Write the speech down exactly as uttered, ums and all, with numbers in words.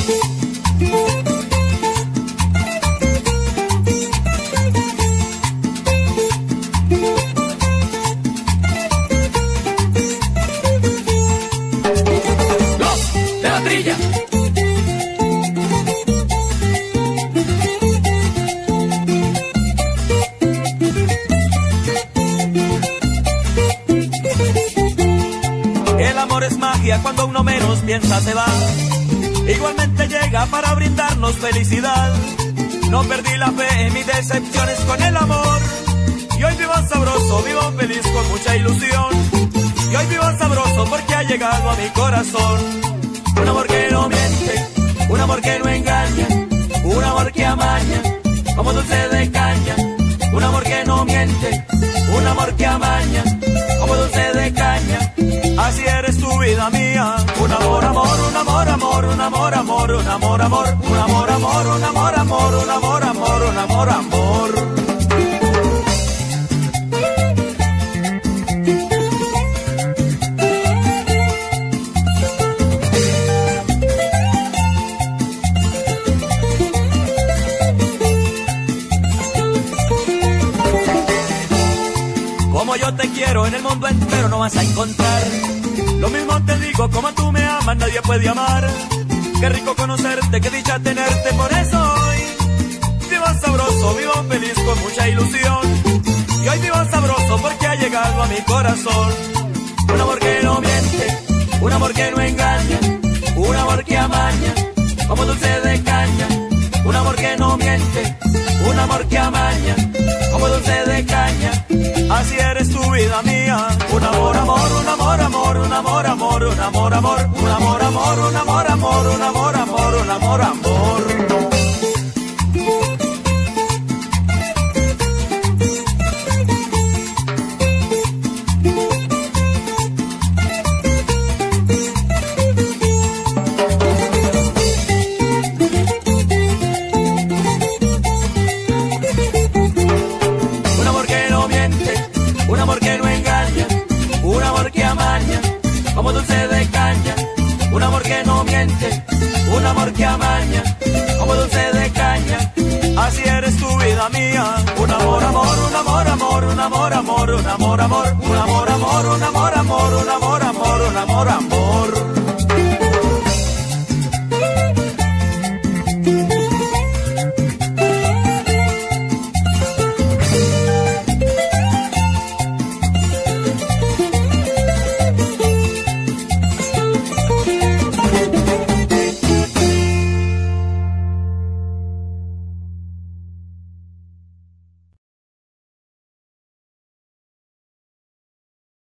Cuando uno menos piensa se va, igualmente llega para brindarnos felicidad. No perdí la fe en mis decepciones con el amor, y hoy vivo sabroso, vivo feliz con mucha ilusión. Y hoy vivo sabroso porque ha llegado a mi corazón un amor que no miente, un amor que no engaña, un amor que amaña como dulce de caña. Un amor que no miente, un amor que amaña como dulce de caña. Así eres tu vida mía. Un amor, amor, un amor, amor, un amor, amor, un amor, amor, un amor, amor, un amor, amor, un amor, amor, un amor, amor. Como yo te quiero en el mundo entero no vas a encontrar. Lo mismo te digo, como tú me amas nadie puede amar. Qué rico conocerte, qué dicha tenerte, por eso hoy vivo sabroso, vivo feliz con mucha ilusión. Y hoy vivo sabroso porque ha llegado a mi corazón un amor que no miente, un amor que no engaña, un amor que amaña como dulce de caña. Un amor que no miente, un amor que amaña como dulce de caña. Así eres tu vida mía. Un amor, amor, un amor, amor, un amor, amor, un amor, amor, un amor, amor, un amor, amor, un amor, amor, un amor, amor. Un amor que no engaña, un amor que amaña como dulce de caña. Un amor que no miente, un amor que amaña como dulce de caña. Así eres tu vida mía. Un amor, amor, un amor, amor, un amor, amor, un amor, amor, un amor, amor, un amor, amor, un amor, amor, un amor, amor.